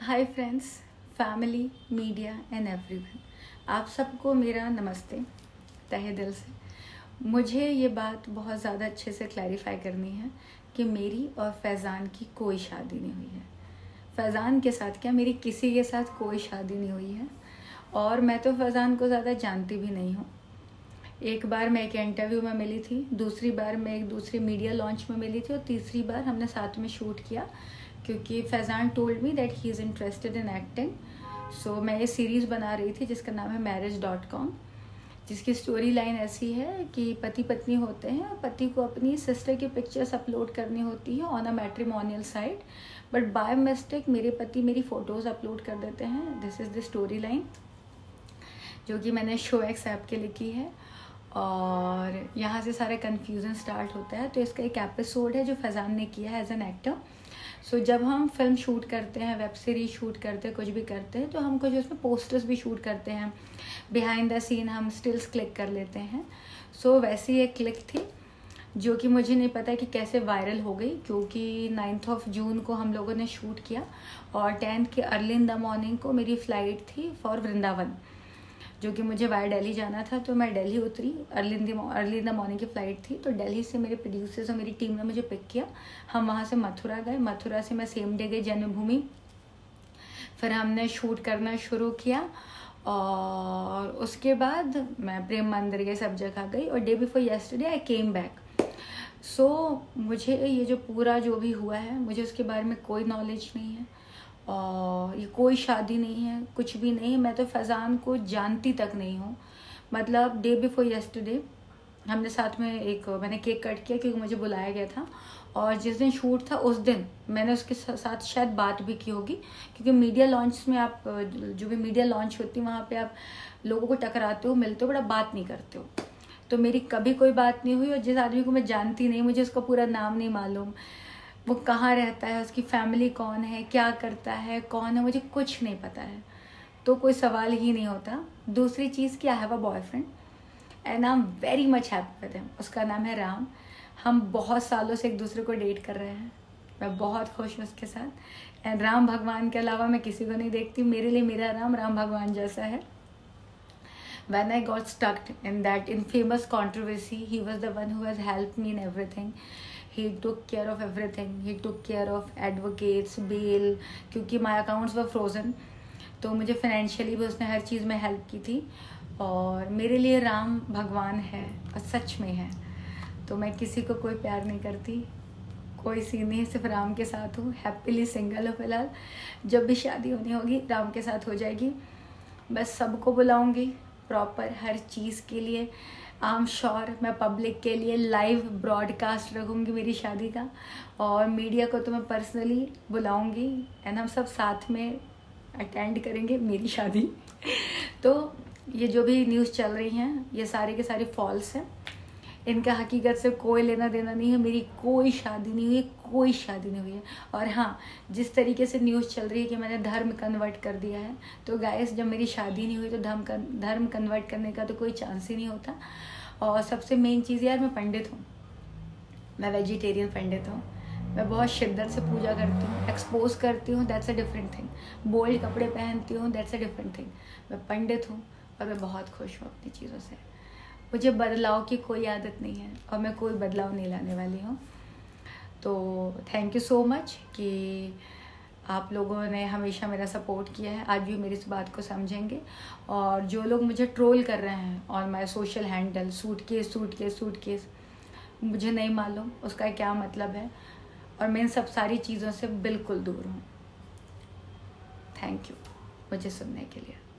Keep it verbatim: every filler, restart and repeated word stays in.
Hi friends, family, media and everyone, आप सबको मेरा नमस्ते तहे दिल से। मुझे ये बात बहुत ज़्यादा अच्छे से क्लैरिफाई करनी है कि मेरी और फैज़ान की कोई शादी नहीं हुई है। फैज़ान के साथ क्या, मेरी किसी के साथ कोई शादी नहीं हुई है। और मैं तो फैज़ान को ज़्यादा जानती भी नहीं हूँ। एक बार मैं एक इंटरव्यू में मिली थी, दूसरी बार मैं एक दूसरी मीडिया लॉन्च में मिली थी और तीसरी बार हमने साथ में शूट किया क्योंकि Faizan told me that he is interested in acting. सो मैं ये सीरीज़ बना रही थी जिसका नाम है मैरिज डॉट कॉम, जिसकी स्टोरी लाइन ऐसी है कि पति पत्नी होते हैं और पति को अपनी सिस्टर की पिक्चर्स अपलोड करनी होती है on a matrimonial site, but by mistake मेरे पति मेरी फ़ोटोज़ अपलोड कर देते हैं। This is the story line जो कि मैंने शो एक्स ऐप के लिए की है और यहाँ से सारे कन्फ्यूज़न स्टार्ट होता है। तो इसका एक एपिसोड है जो फैज़ान ने किया है एज एन एक्टर। सो जब हम फिल्म शूट करते हैं, वेब सीरीज शूट करते हैं, कुछ भी करते हैं, तो हम कुछ उसमें पोस्टर्स भी शूट करते हैं, बिहाइंड द सीन हम स्टिल्स क्लिक कर लेते हैं। सो so, वैसी एक क्लिक थी जो कि मुझे नहीं पता कि कैसे वायरल हो गई, क्योंकि नाइन्थ ऑफ जून को हम लोगों ने शूट किया और टेंथ के अर्ली इन द मॉर्निंग को मेरी फ़्लाइट थी फॉर वृंदावन, जो कि मुझे वाया दिल्ली जाना था। तो मैं दिल्ली उतरी, early in the early in the morning की फ़्लाइट थी। तो दिल्ली से मेरे प्रोड्यूसर्स और मेरी टीम ने मुझे पिक किया। हम वहाँ से मथुरा गए, मथुरा से मैं सेम डे गई जन्मभूमि। फिर हमने शूट करना शुरू किया और उसके बाद मैं प्रेम मंदिर ये सब जगह गई और day before yesterday I came back. So मुझे ये जो पूरा जो भी हुआ है, मुझे उसके बारे में कोई नॉलेज नहीं है और ये कोई शादी नहीं है, कुछ भी नहीं। मैं तो फैज़ान को जानती तक नहीं हूँ। मतलब डे बिफोर येस्टरडे हमने साथ में एक मैंने केक कट किया क्योंकि मुझे बुलाया गया था, और जिस दिन शूट था उस दिन मैंने उसके साथ शायद बात भी की होगी, क्योंकि मीडिया लॉन्च में आप जो भी मीडिया लॉन्च होती है वहाँ पे आप लोगों को टकराते हो, मिलते हो, बड़ा बात नहीं करते हो। तो मेरी कभी कोई बात नहीं हुई। और जिस आदमी को मैं जानती नहीं, मुझे उसका पूरा नाम नहीं मालूम, वो कहाँ रहता है, उसकी फैमिली कौन है, क्या करता है, कौन है, मुझे कुछ नहीं पता है, तो कोई सवाल ही नहीं होता। दूसरी चीज़ कि I have a boyfriend and I am very much happy with him. उसका नाम है राम। हम बहुत सालों से एक दूसरे को डेट कर रहे हैं। मैं बहुत खुश हूँ उसके साथ। एंड राम भगवान के अलावा मैं किसी को नहीं देखती। मेरे लिए मेरा राम राम भगवान जैसा है। When I got stuck in that infamous controversy, he was the one who has helped me in everything. He took care of everything. He took care of advocates, bail, क्योंकि my accounts were frozen. तो मुझे financially भी उसने हर चीज़ में help की थी और मेरे लिए राम भगवान है और सच में है। तो मैं किसी को कोई प्यार नहीं करती, कोई सीन नहीं, सिर्फ राम के साथ हूँ। हैप्पीली सिंगल हूँ फिलहाल। जब भी शादी होनी होगी राम के साथ हो जाएगी। बस सबको बुलाऊँगी प्रॉपर हर चीज़ के लिए। आई एम श्योर मैं पब्लिक के लिए लाइव ब्रॉडकास्ट रखूँगी मेरी शादी का, और मीडिया को तो मैं पर्सनली बुलाऊँगी एंड हम सब साथ में अटेंड करेंगे मेरी शादी। तो ये जो भी न्यूज़ चल रही हैं ये सारे के सारे फॉल्स हैं, इनका हकीकत से कोई लेना देना नहीं है। मेरी कोई शादी नहीं हुई, कोई शादी नहीं हुई है। और हाँ, जिस तरीके से न्यूज़ चल रही है कि मैंने धर्म कन्वर्ट कर दिया है, तो गाइस जब मेरी शादी नहीं हुई तो धर्म धर्म कन्वर्ट करने का तो कोई चांस ही नहीं होता। और सबसे मेन चीज़ यार, मैं पंडित हूँ, मैं वेजिटेरियन पंडित हूँ। मैं बहुत शिद्दत से पूजा करती हूँ, एक्सपोज करती हूँ, that's a different thing. Bold कपड़े पहनती हूँ, दैट्स अ डिफरेंट थिंग। मैं पंडित हूँ और मैं बहुत खुश हूँ अपनी चीज़ों से। मुझे बदलाव की कोई आदत नहीं है और मैं कोई बदलाव नहीं लाने वाली हूँ। तो थैंक यू सो मच कि आप लोगों ने हमेशा मेरा सपोर्ट किया है, आज भी मेरी इस बात को समझेंगे। और जो लोग मुझे ट्रोल कर रहे हैं और my social handle suitcase suitcase suitcase, मुझे नहीं मालूम उसका क्या मतलब है, और मैं इन सब सारी चीज़ों से बिल्कुल दूर हूँ। थैंक यू मुझे सुनने के लिए।